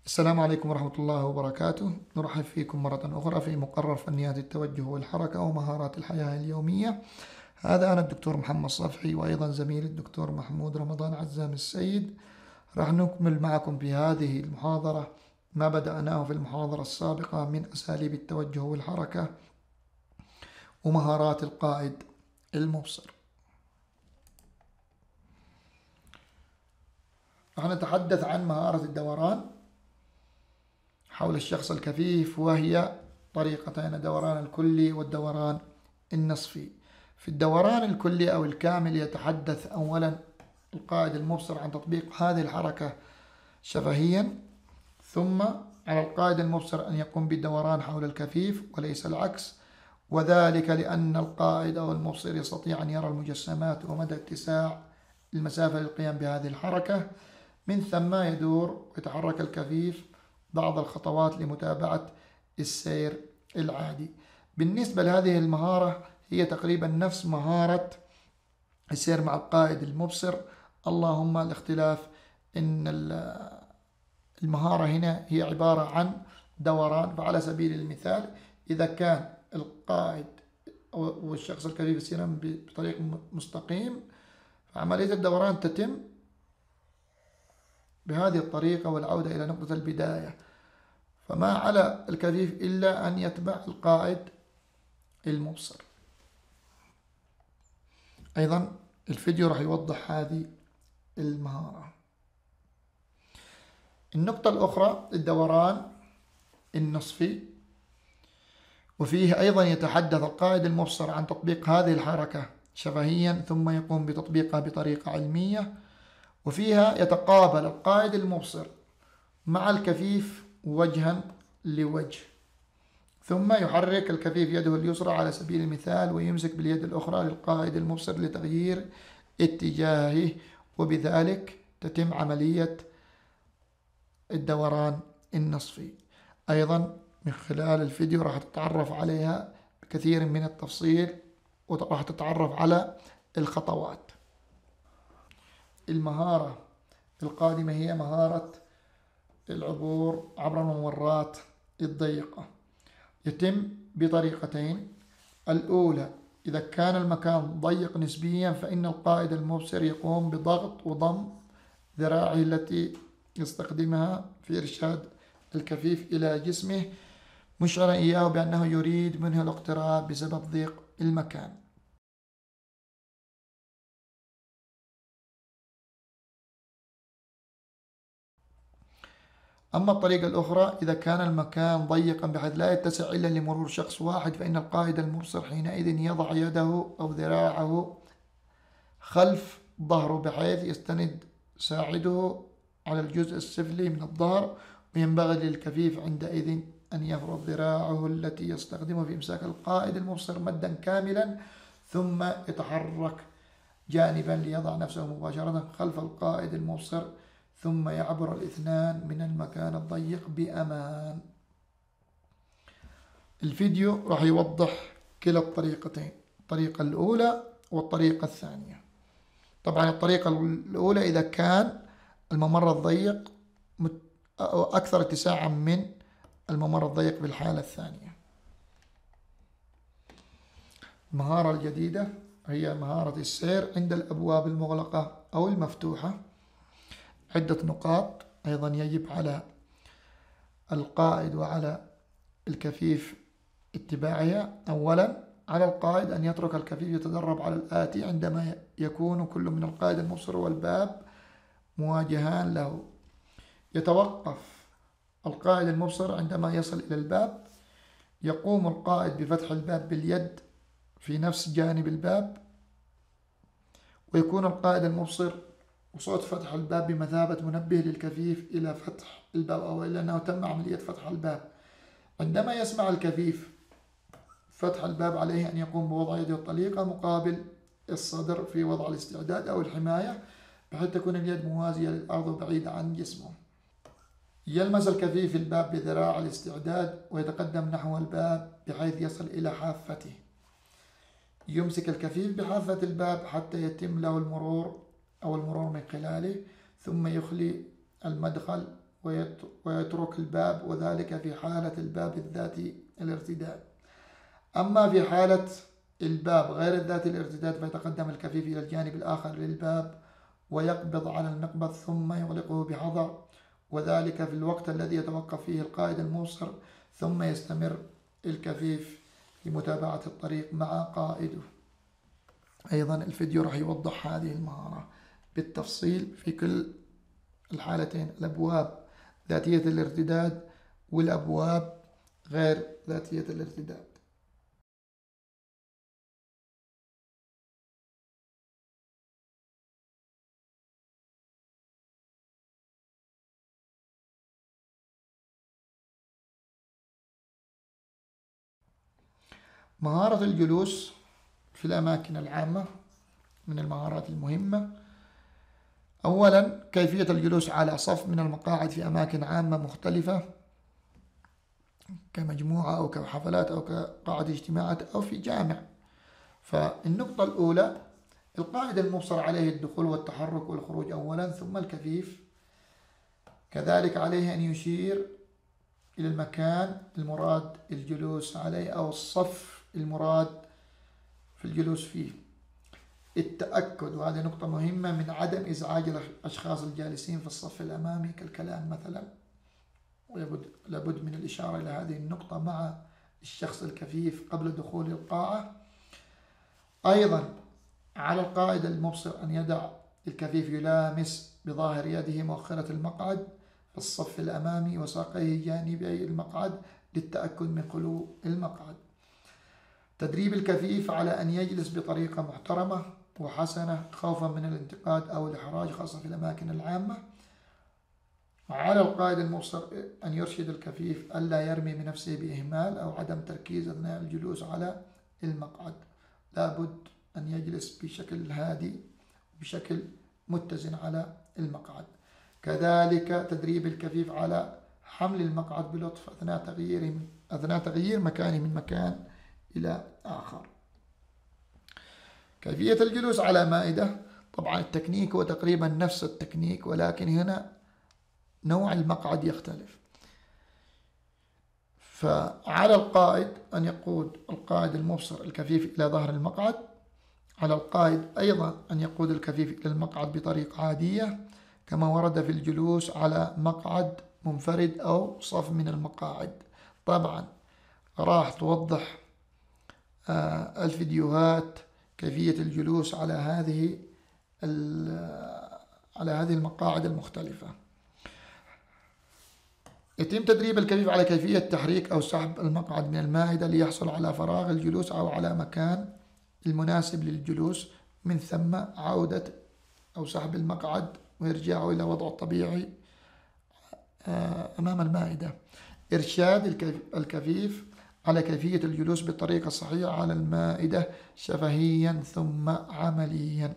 السلام عليكم ورحمة الله وبركاته. نرحب فيكم مرة أخرى في مقرر فنيات التوجه والحركة ومهارات الحياة اليومية. هذا أنا الدكتور محمد صفحي، وأيضا زميلي الدكتور محمود رمضان عزام السيد. راح نكمل معكم في هذه المحاضرة ما بدأناه في المحاضرة السابقة من أساليب التوجه والحركة ومهارات القائد المبصر. راح نتحدث عن مهارة الدوران حول الشخص الكفيف، وهي طريقتين: الدوران الكلي والدوران النصفي. في الدوران الكلي أو الكامل يتحدث أولا القائد المبصر عن تطبيق هذه الحركة شفهيا، ثم على القائد المبصر أن يقوم بالدوران حول الكفيف وليس العكس، وذلك لأن القائد أو المبصر يستطيع أن يرى المجسمات ومدى اتساع المسافة للقيام بهذه الحركة. من ثم يدور ويتحرك الكفيف بعض الخطوات لمتابعة السير العادي. بالنسبة لهذه المهارة هي تقريبا نفس مهارة السير مع القائد المبصر، اللهم الاختلاف أن المهارة هنا هي عبارة عن دوران. فعلى سبيل المثال، إذا كان القائد والشخص الكفيف يسيران بطريق مستقيم، فعملية الدوران تتم بهذه الطريقة والعودة إلى نقطة البداية. فما على الكفيف إلا أن يتبع القائد المبصر. أيضا الفيديو راح يوضح هذه المهارة. النقطة الأخرى الدوران النصفي، وفيه أيضا يتحدث القائد المبصر عن تطبيق هذه الحركة شفهيا، ثم يقوم بتطبيقها بطريقة علمية، وفيها يتقابل القائد المبصر مع الكفيف وجها لوجه، ثم يحرك الكفيف يده اليسرى على سبيل المثال ويمسك باليد الأخرى للقائد المبصر لتغيير اتجاهه، وبذلك تتم عملية الدوران النصفي. أيضا من خلال الفيديو راح تتعرف عليها كثير من التفصيل، وراح تتعرف على الخطوات. المهارة القادمة هي مهارة العبور عبر الممرات الضيقة. يتم بطريقتين: الأولى إذا كان المكان ضيق نسبيا، فإن القائد المبصر يقوم بضغط وضم ذراعه التي يستخدمها في إرشاد الكفيف إلى جسمه، مشعرا إياه بأنه يريد منه الاقتراب بسبب ضيق المكان. أما الطريقة الأخرى إذا كان المكان ضيقا بحيث لا يتسع إلا لمرور شخص واحد، فإن القائد المبصر حينئذ يضع يده أو ذراعه خلف ظهره بحيث يستند ساعده على الجزء السفلي من الظهر، وينبغي للكفيف عندئذ أن يفرد ذراعه التي يستخدمها في إمساك القائد المبصر مدا كاملا، ثم يتحرك جانبا ليضع نفسه مباشرة خلف القائد المبصر، ثم يعبر الاثنان من المكان الضيق بأمان. الفيديو راح يوضح كلا الطريقتين، الطريقة الأولى والطريقة الثانية. طبعا الطريقة الأولى إذا كان الممر الضيق أكثر اتساعا من الممر الضيق في الحالة الثانية. المهارة الجديدة هي مهارة السير عند الأبواب المغلقة أو المفتوحة. عدة نقاط أيضا يجب على القائد وعلى الكفيف اتباعها. أولا، على القائد أن يترك الكفيف يتدرب على الآتي عندما يكون كل من القائد المبصر والباب مواجهان له. يتوقف القائد المبصر عندما يصل إلى الباب، يقوم القائد بفتح الباب باليد في نفس جانب الباب، ويكون القائد المبصر وصوت فتح الباب بمثابة منبه للكفيف إلى فتح الباب أو إلى أنه تم عملية فتح الباب. عندما يسمع الكفيف فتح الباب، عليه أن يقوم بوضع يده الطليقة مقابل الصدر في وضع الاستعداد أو الحماية، بحيث تكون اليد موازية للأرض وبعيدة عن جسمه. يلمس الكفيف الباب بذراع الاستعداد ويتقدم نحو الباب بحيث يصل إلى حافته. يمسك الكفيف بحافة الباب حتى يتم له المرور من خلاله، ثم يخلي المدخل ويترك الباب، وذلك في حالة الباب الذاتي الارتداد. أما في حالة الباب غير الذاتي الارتداد فيتقدم الكفيف إلى الجانب الآخر للباب ويقبض على المقبض ثم يغلقه بحذر، وذلك في الوقت الذي يتوقف فيه القائد المبصر، ثم يستمر الكفيف في متابعة الطريق مع قائده. أيضا الفيديو راح يوضح هذه المهارة بالتفصيل في كل الحالتين، الأبواب ذاتية الارتداد والأبواب غير ذاتية الارتداد. مهارة الجلوس في الأماكن العامة من المهارات المهمة. أولا كيفية الجلوس على صف من المقاعد في أماكن عامة مختلفة كمجموعة أو كحفلات أو كقاعدة اجتماعات أو في جامع. فالنقطة الأولى القائد المبصر عليه الدخول والتحرك والخروج أولا، ثم الكفيف كذلك عليه أن يشير إلى المكان المراد الجلوس عليه أو الصف المراد في الجلوس فيه. التأكد، وهذه نقطة مهمة، من عدم إزعاج الأشخاص الجالسين في الصف الأمامي كالكلام مثلا، ولابد من الإشارة إلى هذه النقطة مع الشخص الكفيف قبل دخول القاعة. أيضا على القائد المبصر أن يدع الكفيف يلامس بظاهر يده مؤخرة المقعد في الصف الأمامي وساقيه جانبي المقعد للتأكد من خلو المقعد. تدريب الكفيف على أن يجلس بطريقة محترمة وحسنة خوفا من الانتقاد أو الإحراج خاصة في الأماكن العامة. على القائد المبصر أن يرشد الكفيف ألا يرمي من نفسه بإهمال أو عدم تركيز أثناء الجلوس على المقعد، لابد أن يجلس بشكل هادي بشكل متزن على المقعد. كذلك تدريب الكفيف على حمل المقعد بلطف أثناء تغيير مكانه من مكان إلى آخر. كيفية الجلوس على مائدة، طبعا التكنيك هو تقريبا نفس التكنيك، ولكن هنا نوع المقعد يختلف. فعلى القائد أن يقود القائد المبصر الكفيف إلى ظهر المقعد. على القائد أيضا أن يقود الكفيف إلى المقعد بطريقة عادية كما ورد في الجلوس على مقعد منفرد أو صف من المقاعد. طبعا راح توضح الفيديوهات كيفية الجلوس على هذه المقاعد المختلفة. يتم تدريب الكفيف على كيفية تحريك أو سحب المقعد من المائدة ليحصل على فراغ الجلوس أو على مكان المناسب للجلوس، من ثم عودة أو سحب المقعد وإرجاعه إلى وضعه الطبيعي أمام المائدة. إرشاد الكفيف على كيفية الجلوس بالطريقة الصحيحة على المائدة شفهيا ثم عمليا.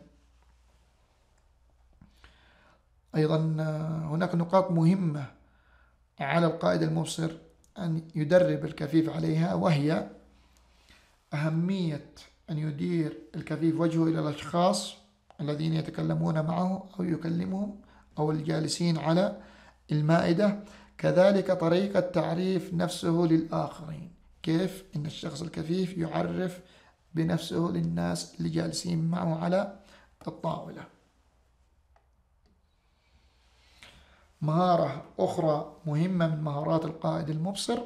أيضا هناك نقاط مهمة على القائد المبصر أن يدرب الكفيف عليها، وهي أهمية أن يدير الكفيف وجهه إلى الأشخاص الذين يتكلمون معه أو يكلمهم أو الجالسين على المائدة. كذلك طريقة تعريف نفسه للآخرين، كيف أن الشخص الكفيف يعرف بنفسه للناس اللي جالسين معه على الطاولة. مهارة أخرى مهمة من مهارات القائد المبصر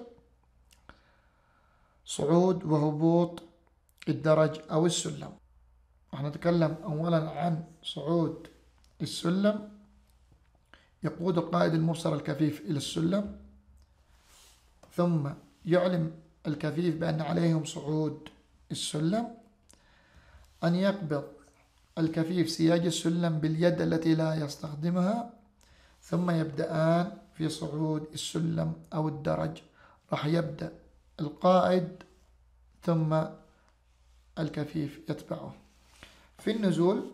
صعود وهبوط الدرج أو السلم. نتكلم أولا عن صعود السلم. يقود القائد المبصر الكفيف إلى السلم، ثم يعلم الكفيف بأن عليهم صعود السلم. أن يقبض الكفيف سياج السلم باليد التي لا يستخدمها، ثم يبدأان في صعود السلم أو الدرج. راح يبدأ القائد ثم الكفيف يتبعه. في النزول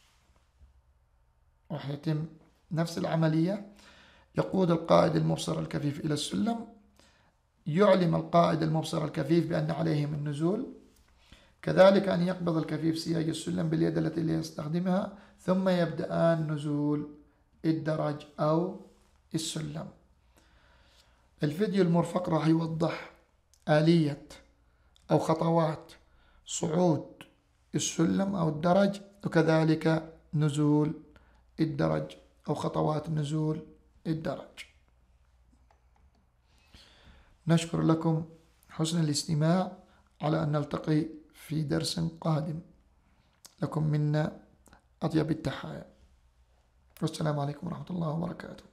راح يتم نفس العملية. يقود القائد المبصر الكفيف إلى السلم، يعلم القائد المبصر الكفيف بأن عليهم النزول. كذلك أن يقبض الكفيف سياج السلم باليد التي لا يستخدمها، ثم يبدأان نزول الدرج أو السلم. الفيديو المرفق راح يوضح آلية أو خطوات صعود السلم أو الدرج، وكذلك نزول الدرج أو خطوات نزول الدرج. نشكر لكم حسن الاستماع، على أن نلتقي في درس قادم. لكم منا أطيب التحايا، والسلام عليكم ورحمة الله وبركاته.